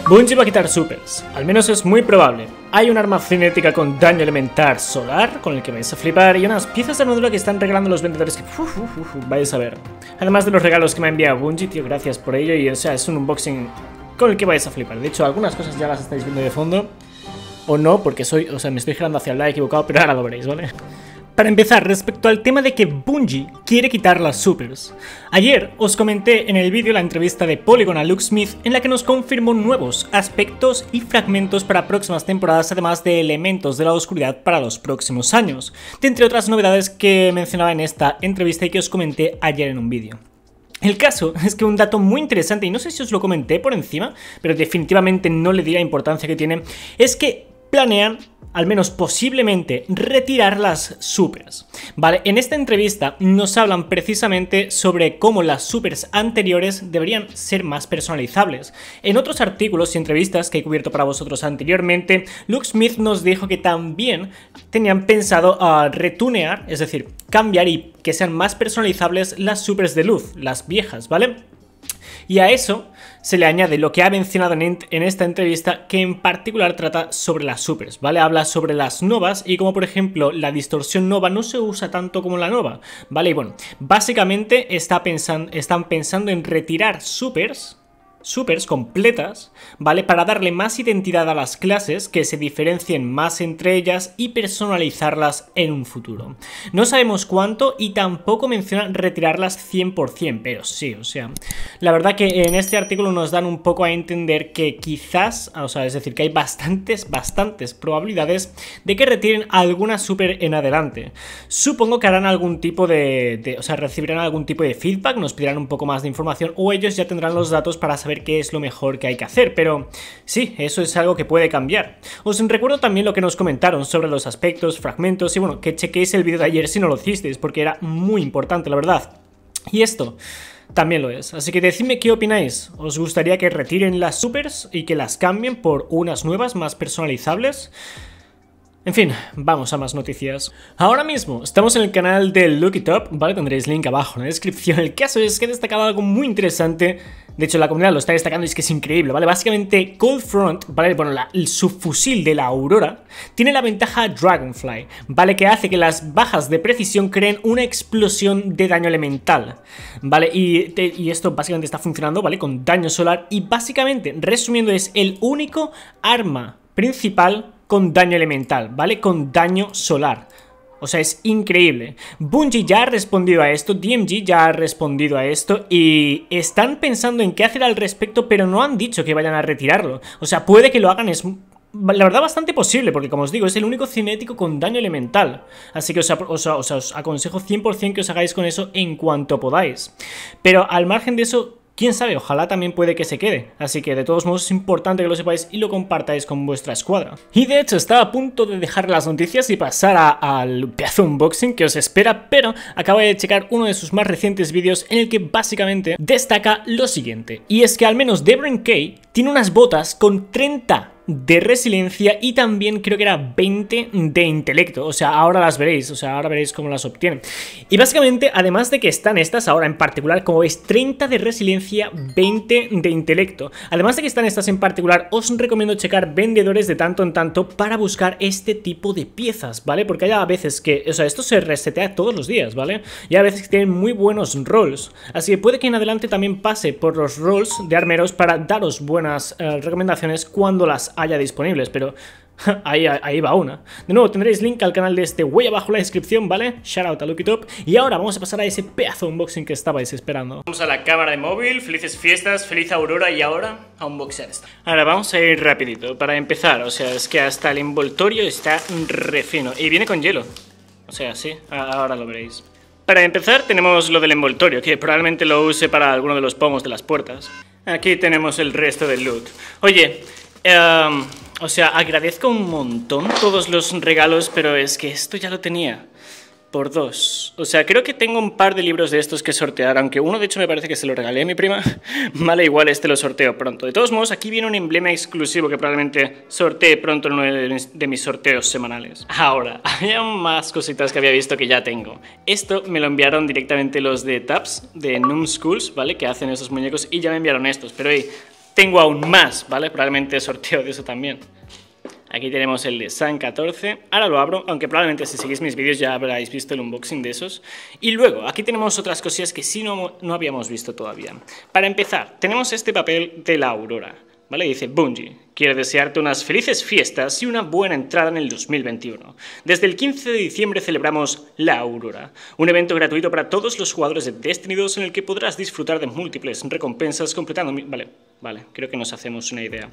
Bungie va a quitar supers, al menos es muy probable. Hay un arma cinética con daño elemental solar, con el que vais a flipar, y unas piezas de armadura que están regalando los vendedores que vais a ver. Además de los regalos que me ha enviado Bungie, tío, gracias por ello, y o sea, es un unboxing con el que vais a flipar. De hecho, algunas cosas ya las estáis viendo de fondo, o no, porque me estoy girando hacia el lado equivocado, pero ahora lo veréis, ¿vale? Para empezar, respecto al tema de que Bungie quiere quitar las supers. Ayer os comenté en el vídeo la entrevista de Polygon a Luke Smith en la que nos confirmó nuevos aspectos y fragmentos para próximas temporadas, además de elementos de la oscuridad para los próximos años, de entre otras novedades que mencionaba en esta entrevista y que os comenté ayer en un vídeo. El caso es que un dato muy interesante, y no sé si os lo comenté por encima, pero definitivamente no le di la importancia que tiene, es que planean, al menos posiblemente, retirar las supers. Vale, en esta entrevista nos hablan precisamente sobre cómo las supers anteriores deberían ser más personalizables. En otros artículos y entrevistas que he cubierto para vosotros anteriormente, Luke Smith nos dijo que también tenían pensado retunear, es decir, cambiar y que sean más personalizables las supers de luz, las viejas, ¿vale? Y a eso se le añade lo que ha mencionado en esta entrevista, que en particular trata sobre las supers, ¿vale? Habla sobre las novas y como por ejemplo la distorsión nova no se usa tanto como la nova, ¿vale? Y bueno, básicamente están pensando en retirar supers completas, ¿vale? Para darle más identidad a las clases, que se diferencien más entre ellas y personalizarlas en un futuro. No sabemos cuánto y tampoco mencionan retirarlas 100%, pero sí, o sea, la verdad que en este artículo nos dan un poco a entender que quizás, o sea, es decir, que hay bastantes probabilidades de que retiren alguna super en adelante. Supongo que harán algún tipo o sea, recibirán algún tipo de feedback, nos pedirán un poco más de información o ellos ya tendrán los datos para saber qué es lo mejor que hay que hacer, pero sí, eso es algo que puede cambiar. Os recuerdo también lo que nos comentaron sobre los aspectos, fragmentos y bueno, que chequéis el vídeo de ayer si no lo hicisteis, porque era muy importante, la verdad. Y esto también lo es, así que decidme qué opináis. ¿Os gustaría que retiren las supers y que las cambien por unas nuevas más personalizables? En fin, vamos a más noticias. Ahora mismo estamos en el canal de Look It Up, ¿vale? Tendréis link abajo en la descripción. El caso es que he destacado algo muy interesante. De hecho, la comunidad lo está destacando y es que es increíble, ¿vale? Básicamente, Cold Front, ¿vale? Bueno, el subfusil de la Aurora tiene la ventaja Dragonfly, ¿vale? Que hace que las bajas de precisión creen una explosión de daño elemental, ¿vale? Y esto básicamente está funcionando, ¿vale? Con daño solar y básicamente, resumiendo, es el único arma principal con daño elemental, ¿vale? Con daño solar. O sea, es increíble. Bungie ya ha respondido a esto, DMG ya ha respondido a esto y están pensando en qué hacer al respecto, pero no han dicho que vayan a retirarlo. O sea, puede que lo hagan, es la verdad bastante posible, porque como os digo, es el único cinético con daño elemental. Así que os aconsejo 100% que os hagáis con eso en cuanto podáis. Pero al margen de eso, quién sabe, ojalá también puede que se quede. Así que de todos modos es importante que lo sepáis y lo compartáis con vuestra escuadra. Y de hecho estaba a punto de dejar las noticias y pasar al pedazo unboxing que os espera, pero acabo de checar uno de sus más recientes vídeos en el que básicamente destaca lo siguiente. Y es que al menos Devren Kay tiene unas botas con 30 de resiliencia y también creo que era 20 de intelecto, o sea, ahora las veréis, o sea, ahora veréis cómo las obtienen. Y básicamente, además de que están estas ahora en particular, como veis, 30 de resiliencia, 20 de intelecto. Además de que están estas en particular, os recomiendo checar vendedores de tanto en tanto para buscar este tipo de piezas, ¿vale? Porque hay a veces que, o sea, esto se resetea todos los días, ¿vale? Y a veces que tienen muy buenos rolls, así que puede que en adelante también pase por los rolls de armeros para daros buenas recomendaciones cuando las haya disponibles, pero ahí va una. De nuevo tendréis link al canal de este güey abajo en la descripción, ¿vale? Shout out a Look It Up. Y ahora vamos a pasar a ese pedazo de unboxing que estabais esperando. Vamos a la cámara de móvil, felices fiestas, feliz Aurora y ahora a unboxear esto. Ahora vamos a ir rapidito para empezar, o sea, es que hasta el envoltorio está re fino y viene con hielo. O sea, sí, ahora lo veréis. Para empezar tenemos lo del envoltorio, que probablemente lo use para alguno de los pomos de las puertas. Aquí tenemos el resto del loot. Oye, o sea, agradezco un montón todos los regalos, pero es que esto ya lo tenía por 2. O sea, creo que tengo un par de libros de estos que sortear, aunque uno de hecho me parece que se lo regalé a mi prima. Vale, igual este lo sorteo pronto. De todos modos, aquí viene un emblema exclusivo que probablemente sortee pronto en uno de mis sorteos semanales. Ahora, había más cositas que había visto que ya tengo. Esto me lo enviaron directamente los de Tabs, de Numskulls, ¿vale? Que hacen esos muñecos y ya me enviaron estos, pero hey, tengo aún más, ¿vale? Probablemente sorteo de eso también. Aquí tenemos el de San 14, ahora lo abro, aunque probablemente si seguís mis vídeos ya habréis visto el unboxing de esos. Y luego, aquí tenemos otras cosillas que sí no habíamos visto todavía. Para empezar, tenemos este papel de la Aurora, ¿vale? Dice Bungie, quiero desearte unas felices fiestas y una buena entrada en el 2021. Desde el 15 de diciembre celebramos la Aurora, un evento gratuito para todos los jugadores de Destiny 2 en el que podrás disfrutar de múltiples recompensas completando... Vale, creo que nos hacemos una idea.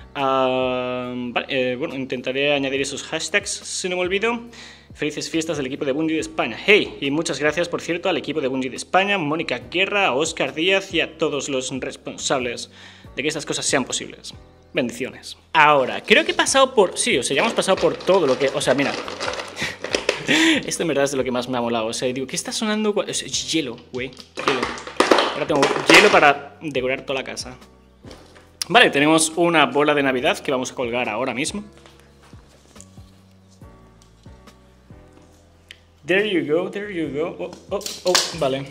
Bueno, intentaré añadir esos hashtags si no me olvido. Felices fiestas del equipo de Bungie de España. Hey, y muchas gracias, por cierto, al equipo de Bungie de España, Mónica Guerra, a Óscar Díaz y a todos los responsables de que estas cosas sean posibles. Bendiciones. Ahora, creo que he pasado por... Sí, o sea, ya hemos pasado por todo lo que... O sea, mira... Esto en verdad es de lo que más me ha molado. O sea, digo, ¿qué está sonando? O sea, hielo, güey. Hielo. Ahora tengo hielo para decorar toda la casa. Vale, tenemos una bola de Navidad que vamos a colgar ahora mismo. There you go, there you go. Vale.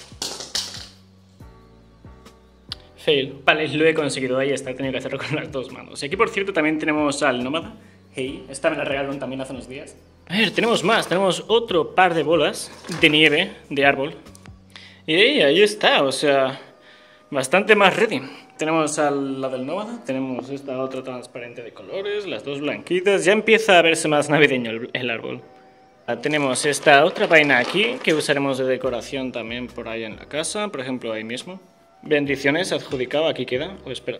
Fail. Vale, lo he conseguido, ahí está, he tenido que hacerlo con las dos manos. Y aquí, por cierto, también tenemos al nómada. Hey, esta me la regalaron también hace unos días. A ver, tenemos más, tenemos otro par de bolas de nieve, de árbol. Y ahí está, o sea, bastante más ready. Tenemos la del nómada, tenemos esta otra transparente de colores, las dos blanquitas. Ya empieza a verse más navideño el árbol. Tenemos esta otra vaina aquí que usaremos de decoración también por ahí en la casa, por ejemplo ahí mismo. Bendiciones, adjudicado, aquí queda. Espera.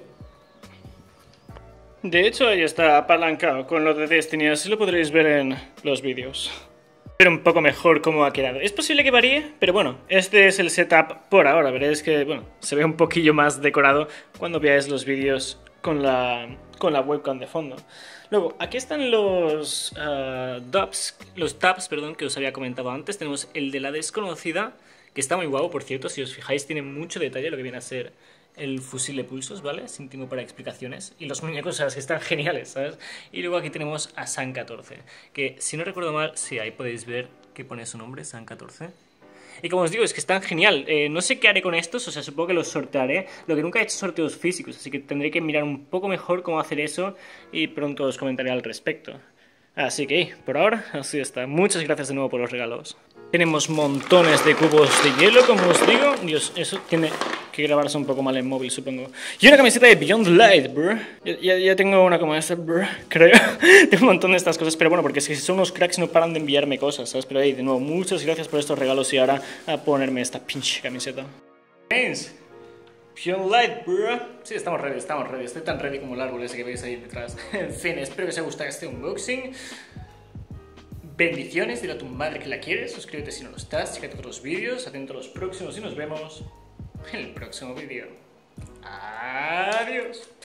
De hecho ahí está apalancado con lo de Destiny, así lo podréis ver en los vídeos. Pero un poco mejor cómo ha quedado. Es posible que varíe, pero bueno, este es el setup por ahora. Veréis que, bueno, se ve un poquillo más decorado cuando veáis los vídeos con la webcam de fondo. Luego, aquí están los tabs, perdón, que os había comentado antes. Tenemos el de la desconocida, que está muy guapo, por cierto. Si os fijáis, tiene mucho detalle lo que viene a ser el fusil de pulsos, ¿vale? Sin tiempo para explicaciones. Y los muñecos, ¿sabes? Que están geniales, ¿sabes? Y luego aquí tenemos a San 14, que si no recuerdo mal, sí, ahí podéis ver que pone su nombre, San 14. Y como os digo, es que están genial. No sé qué haré con estos, o sea, supongo que los sortearé. Lo que nunca he hecho sorteos físicos, así que tendré que mirar un poco mejor cómo hacer eso y pronto os comentaré al respecto. Así que, por ahora, así está. Muchas gracias de nuevo por los regalos. Tenemos montones de cubos de hielo, como os digo. Dios, eso tiene que grabarse un poco mal en móvil, supongo. Y una camiseta de Beyond Light, bro. Ya tengo una como esta, bro, creo. Tengo un montón de estas cosas, pero bueno, porque es que son unos cracks y no paran de enviarme cosas, ¿sabes? Pero hey, de nuevo, muchas gracias por estos regalos y ahora a ponerme esta pinche camiseta. Thanks. Beyond Light, bro. Sí, estamos ready, estamos ready. Estoy tan ready como el árbol ese que veis ahí detrás. En fin, espero que os haya gustado este unboxing. Bendiciones, dile a tu madre que la quieres, suscríbete si no lo estás, checa otros vídeos, atento a los próximos y nos vemos en el próximo vídeo. Adiós.